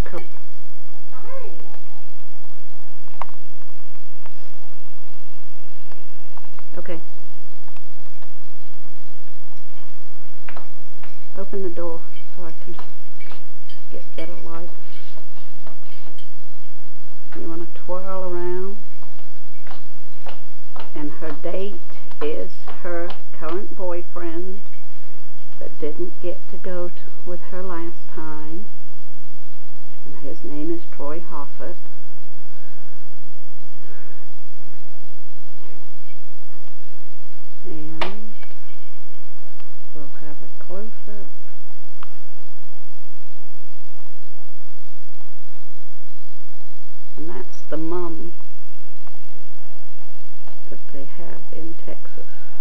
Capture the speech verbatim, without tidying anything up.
Come. Okay. Open the door so I can get better light. You want to twirl around. And her date is her current boyfriend that didn't get to go to, with her last time. And his name is Troy Hoffett. And we'll have a close-up. And that's the mum that they have in Texas.